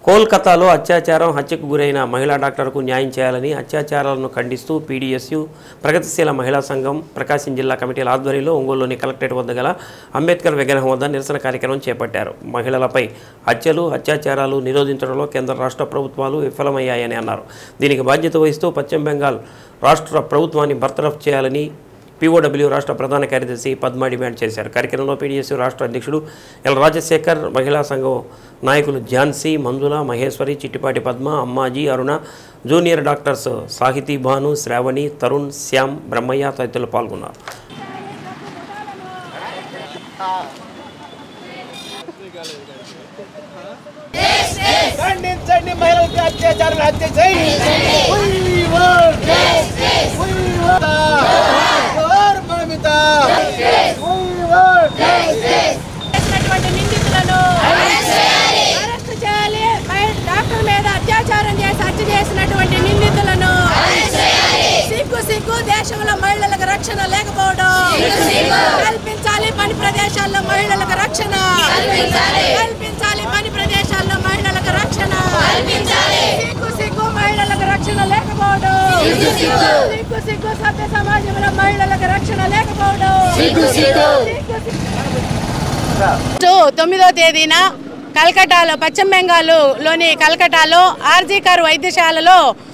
కోల్కతాలో అత్యాచారం హత్యకు గురైన మహిళా డాక్టర్కు న్యాయం చేయాలని అత్యాచారాలను ఖండిస్తూ పీడీఎస్యు ప్రగతిశీల మహిళా సంఘం ప్రకాశం జిల్లా కమిటీల ఆధ్వర్యంలో ఒంగోలులోని కలెక్టరేట్ వద్ద గల అంబేద్కర్ విగ్రహం వద్ద నిరసన కార్యక్రమం చేపట్టారు. మహిళలపై హత్యలు అత్యాచారాలు నిరోధించడంలో కేంద్ర రాష్ట్ర ప్రభుత్వాలు విఫలమయ్యాయని అన్నారు. దీనికి బాధ్యత వహిస్తూ పశ్చిమ బెంగాల్ రాష్ట్ర ప్రభుత్వాన్ని బర్తరఫ్ చేయాలని పీఓడబ్ల్యూ రాష్ట్ర ప్రధాన కార్యదర్శి పద్మ డిమాండ్ చేశారు. కార్యక్రమంలో పీడీఎస్యూ రాష్ట్ర అధ్యక్షుడు ఎల్ రాజశేఖర్, మహిళా సంఘం నాయకులు ఝాన్సీ, మంజుల, మహేశ్వరి, చిట్టిపాటి పద్మ, అమ్మాజీ, అరుణ, జూనియర్ డాక్టర్స్ సాహితీ భాను, శ్రావణి, తరుణ్, శ్యామ్, బ్రహ్మయ్య తదితరులు పాల్గొన్నారు. డాక్టర్ మీద అత్యాచారం చేసి హత్య చేసినటువంటి నిందితులను సిగ్గు దేశంలో మహిళలకు రక్షణ లేకపోవడం కల్పించాలి. పని ప్రదేశాల్లో మహిళలకు రక్షణ కల్పించాలి. పని ప్రదేశాల్లో మహిళలకు రక్షణ సిగ్గు మహిళలకు రక్షణ లేకపోవడం సిగ్గు సభ్య సమాజంలో మహిళలకు రక్షణ లేకపోవడం. 9వ తేదీన కలకటాలో, పశ్చిమ బెంగాల్లోని కలకటాలో ఆర్జీకర్ వైద్యశాలలో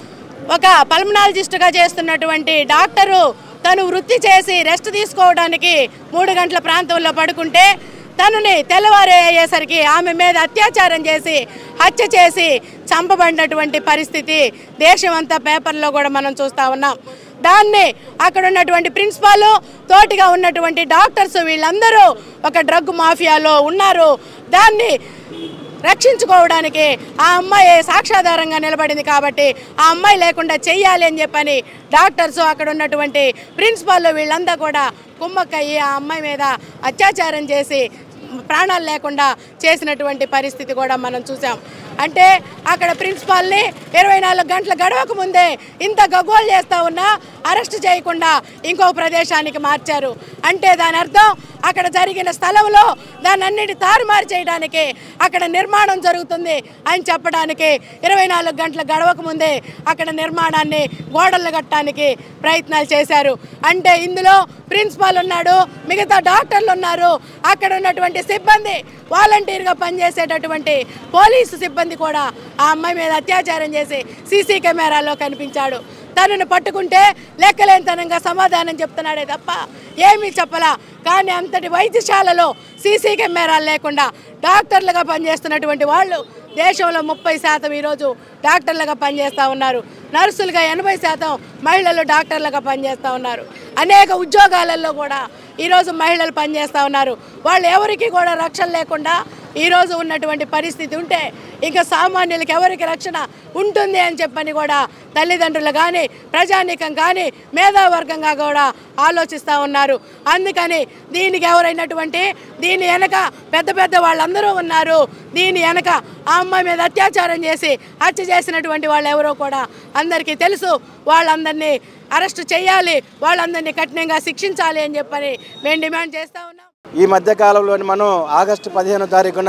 ఒక పల్మనాలజిస్టుగా చేస్తున్నటువంటి డాక్టరు తను వృత్తి చేసి రెస్ట్ తీసుకోవడానికి 3 గంటల ప్రాంతంలో పడుకుంటే తనని తెల్లవారు అయ్యేసరికి ఆమె మీద అత్యాచారం చేసి హత్య చేసి చంపబడినటువంటి పరిస్థితి దేశమంతా పేపర్లో కూడా మనం చూస్తూ ఉన్నాం. దాన్ని అక్కడ ఉన్నటువంటి ప్రిన్సిపాల్, తోటిగా ఉన్నటువంటి డాక్టర్స్ వీళ్ళందరూ ఒక డ్రగ్ మాఫియాలో ఉన్నారు. దాన్ని రక్షించుకోవడానికి ఆ అమ్మాయి సాక్ష్యాధారంగా నిలబడింది కాబట్టి ఆ అమ్మాయి లేకుండా చెయ్యాలి అని చెప్పని డాక్టర్స్, అక్కడ ఉన్నటువంటి ప్రిన్సిపాల్ వీళ్ళంతా కూడా కుమ్మక్కయ్యి ఆ అమ్మాయి మీద అత్యాచారం చేసి ప్రాణాలు లేకుండా చేసినటువంటి పరిస్థితి కూడా మనం చూసాం. అంటే అక్కడ ప్రిన్సిపాల్ని 24 గంటల గడవక ముందే ఇంత గగ్గోలు చేస్తూ ఉన్నా అరెస్ట్ చేయకుండా ఇంకో ప్రదేశానికి మార్చారు. అంటే దాని అర్థం అక్కడ జరిగిన స్థలంలో దాన్ని అన్నిటి తారుమారు చేయడానికి అక్కడ నిర్మాణం జరుగుతుంది అని చెప్పడానికి 24 గంటల గడవక ముందే అక్కడ నిర్మాణాన్ని గోడలు కట్టడానికి ప్రయత్నాలు చేశారు. అంటే ఇందులో ప్రిన్సిపాల్ ఉన్నాడు, మిగతా డాక్టర్లు ఉన్నారు, అక్కడ ఉన్నటువంటి సిబ్బంది, వాలంటీర్గా పనిచేసేటటువంటి పోలీసు సిబ్బంది కూడా ఆ అమ్మాయి మీద అత్యాచారం చేసి సీసీ కెమెరాలో కనిపించాడు. తనను పట్టుకుంటే లెక్కలేనితనంగా సమాధానం చెప్తున్నాడే తప్ప ఏమీ చెప్పలా. కానీ అంతటి వైద్యశాలలో సీసీ కెమెరాలు లేకుండా డాక్టర్లుగా పనిచేస్తున్నటువంటి వాళ్ళు దేశంలో 30% ఈరోజు డాక్టర్లుగా పనిచేస్తూ ఉన్నారు. నర్సులుగా 80% మహిళలు డాక్టర్లుగా పనిచేస్తూ ఉన్నారు. అనేక ఉద్యోగాలలో కూడా ఈరోజు మహిళలు పనిచేస్తూ ఉన్నారు. వాళ్ళు ఎవరికి కూడా రక్షణ లేకుండా ఈరోజు ఉన్నటువంటి పరిస్థితి ఉంటే ఇంకా సామాన్యులకి ఎవరికి రక్షణ ఉంటుంది అని చెప్పని కూడా తల్లిదండ్రులు కానీ ప్రజానీకం కానీ మేధావర్గంగా కూడా ఆలోచిస్తూ ఉన్నారు. అందుకని దీనికి ఎవరైనటువంటి దీని వెనక పెద్ద వాళ్ళందరూ ఉన్నారు. దీని వెనక ఆ అమ్మాయి మీద అత్యాచారం చేసి హత్య చేసినటువంటి వాళ్ళు ఎవరో కూడా అందరికీ తెలుసు. వాళ్ళందరినీ అరెస్టు చేయాలి, వాళ్ళందరినీ కఠినంగా శిక్షించాలి అని చెప్పని మేము డిమాండ్ చేస్తూ ఉన్నాం. ఈ మధ్యకాలంలోని మనం ఆగస్టు 15వ తారీఖున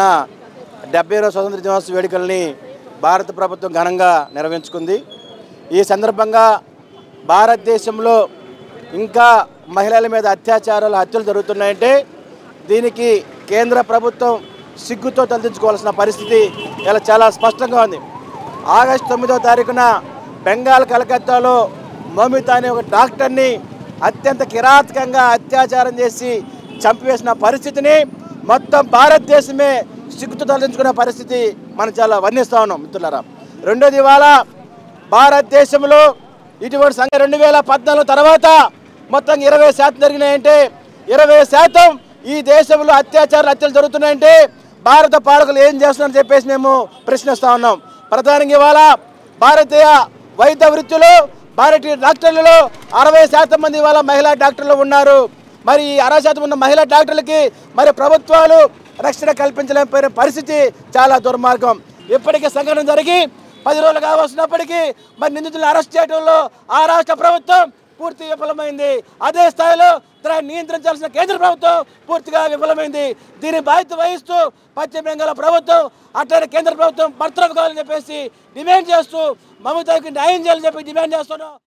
70వ స్వతంత్ర దినోత్సవ వేడుకల్ని భారత ప్రభుత్వం ఘనంగా నిర్వహించుకుంది. ఈ సందర్భంగా భారతదేశంలో ఇంకా మహిళల మీద హత్యలు జరుగుతున్నాయంటే దీనికి కేంద్ర ప్రభుత్వం సిగ్గుతో తలదించుకోవాల్సిన పరిస్థితి ఇలా చాలా స్పష్టంగా ఉంది. ఆగస్టు 9వ తారీఖున బెంగాల్ కలకత్తాలో మమిత అనే ఒక డాక్టర్ని అత్యంత కిరాతకంగా అత్యాచారం చేసి చంపివేసిన పరిస్థితిని మొత్తం భారతదేశమే సిగ్గుతో తలదించుకునే పరిస్థితి మనం చాలా వర్ణిస్తూ ఉన్నాం మిత్రులారా. రెండోది, ఇవాళ భారతదేశంలో ఇటువంటి సంఖ్య 2014 తర్వాత మొత్తం 20% జరిగినాయంటే 20% ఈ దేశంలో హత్యలు జరుగుతున్నాయంటే భారత పాలకులు ఏం చేస్తున్నారని చెప్పేసి మేము ప్రశ్నిస్తూ ఉన్నాం. ప్రధానంగా ఇవాళ భారతీయ వైద్య వృత్తిలో భారతీయ డాక్టర్లలో 60% మంది ఇవాళ మహిళా డాక్టర్లు ఉన్నారు. మరి ఈ 60% ఉన్న మహిళా డాక్టర్లకి మరి ప్రభుత్వాలు రక్షణ కల్పించలేకపోయిన పరిస్థితి చాలా దుర్మార్గం. ఇప్పటికీ సంఘటన జరిగి 10 రోజులు కావస్తున్నప్పటికీ మరి నిందితులను అరెస్ట్ చేయడంలో ఆ రాష్ట్ర ప్రభుత్వం పూర్తి విఫలమైంది. అదే స్థాయిలో దాన్ని నియంత్రించాల్సిన కేంద్ర ప్రభుత్వం పూర్తిగా విఫలమైంది. దీని బాధ్యత వహిస్తూ పశ్చిమ బెంగాల్ ప్రభుత్వం అట్లనే కేంద్ర ప్రభుత్వం బర్తరఫ్ కావాలని చెప్పేసి డిమాండ్ చేస్తూ మమతాకి న్యాయం చేయాలని చెప్పి డిమాండ్ చేస్తున్నాం.